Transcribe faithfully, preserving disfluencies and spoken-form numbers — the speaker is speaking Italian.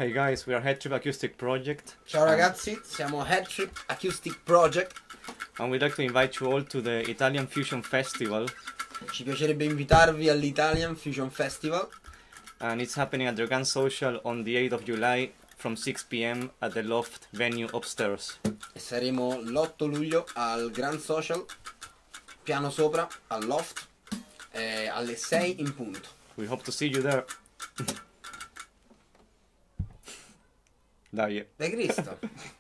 Hi guys, we are Headtrip Acoustic Project. Ciao ragazzi, siamo Headtrip Acoustic Project. And we'd like to invite you all to the Italian Fusion Festival. Ci piacerebbe invitarvi all'Italian Fusion Festival. And it's happening at the Grand Social on the eighth of July from six p m at the Loft venue upstairs. E saremo l'otto luglio al Grand Social, piano sopra, al Loft, eh, alle sei in punto. We hope to see you there. Dai. Dai Cristo!